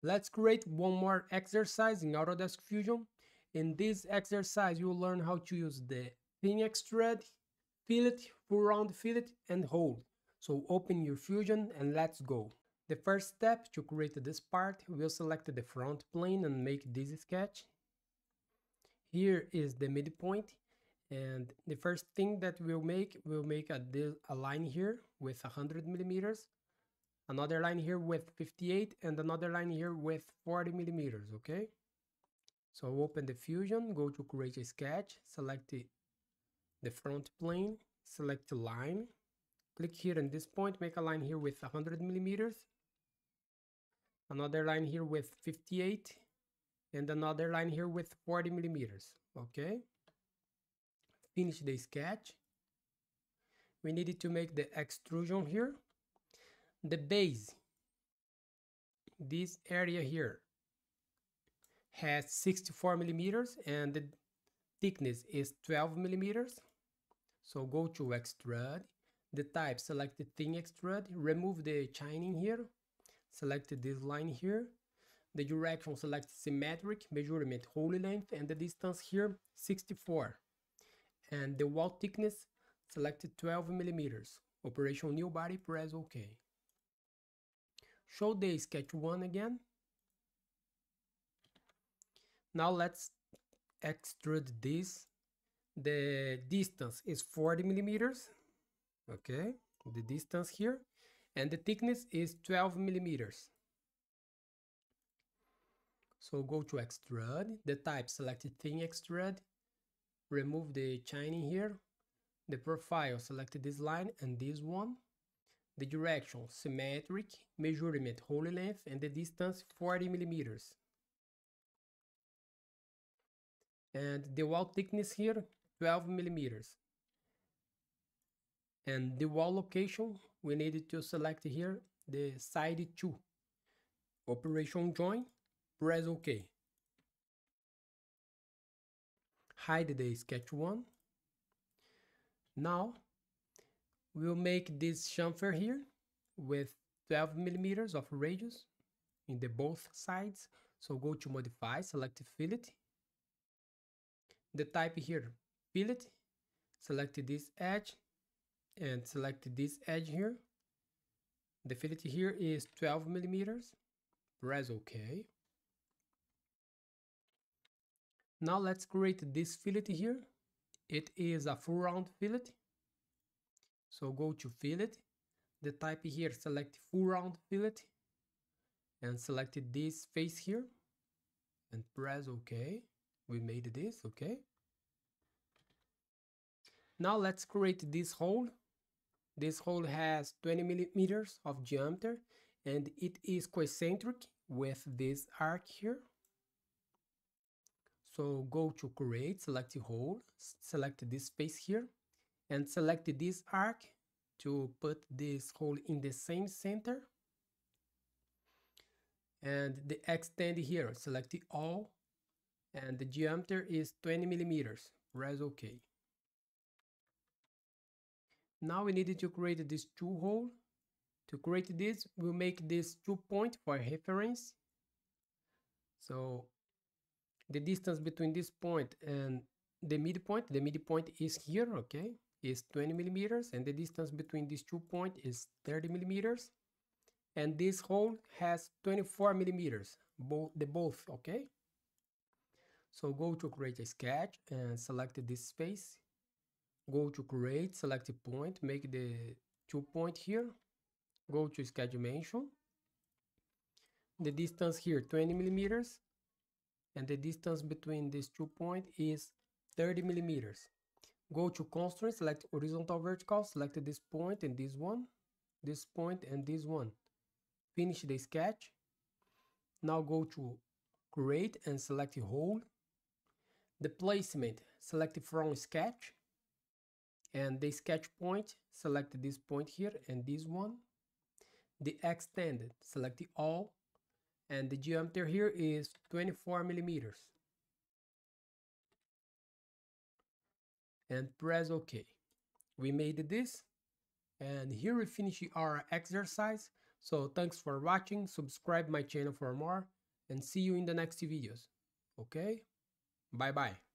Let's create one more exercise in Autodesk Fusion. In this exercise, you'll learn how to use the thin extrude, fillet, full round fillet, and hold. So open your Fusion and let's go. The first step to create this part, we'll select the front plane and make this sketch. Here is the midpoint, and the first thing that we'll make a line here with 100 millimeters, another line here with 58, and another line here with 40 millimeters. Okay, so open the Fusion, go to create a sketch, select the front plane, select the line, click here in this point, make a line here with 100 millimeters, another line here with 58, and another line here with 40 millimeters. Okay, finish the sketch. We needed to make the extrusion here. The base, this area here, has 64 millimeters and the thickness is 12 millimeters. So go to extrude, the type, select the thin extrude, remove the shining here, select this line here, the direction, select symmetric, measurement, whole length, and the distance here 64, and the wall thickness, select 12 millimeters. Operation new body, press OK. Show the sketch 1 again. Now let's extrude this. The distance is 40 millimeters. Okay, the distance here, and the thickness is 12 millimeters. So go to extrude, the type, select thin extrude, remove the shining here, the profile, select this line and this one, the direction symmetric, measurement whole length, and the distance 40 millimeters. And the wall thickness here 12 millimeters. And the wall location, we needed to select here the side 2. Operation join, press OK. Hide the sketch 1. Now we'll make this chamfer here with 12 millimeters of radius in the both sides. So go to modify, select fillet, the type here fillet, select this edge and select this edge here. The fillet here is 12 millimeters. Press OK. Now let's create this fillet here. It is a full round fillet. So go to fillet, the type here, select full round fillet and select this face here and press OK. We made this. Okay. Now let's create this hole. This hole has 20 millimeters of diameter and it is concentric with this arc here. So go to create, select the hole, select this face here and select this arc to put this hole in the same center. And the extend here, select the all, and the diameter is 20 millimeters. Press OK. Now we needed to create this 2 hole. To create this, we'll make this 2 point for reference. So the distance between this point and the midpoint is here, okay, is 20 millimeters, and the distance between these 2 points is 30 millimeters, and this hole has 24 millimeters, both, okay. So go to create a sketch and select this space, go to create, select a point, make the 2 point here, go to sketch dimension, the distance here 20 millimeters, and the distance between these 2 points is 30 millimeters. Go to constraint, select horizontal vertical, select this point and this one, this point and this one. Finish the sketch. Now go to create and select hole. The placement, select from sketch, and the sketch point, select this point here and this one. The extended, select all, and the diameter here is 24 millimeters. And press OK. We made this, and here we finish our exercise. So thanks for watching, subscribe my channel for more, and see you in the next videos. Okay? Bye bye.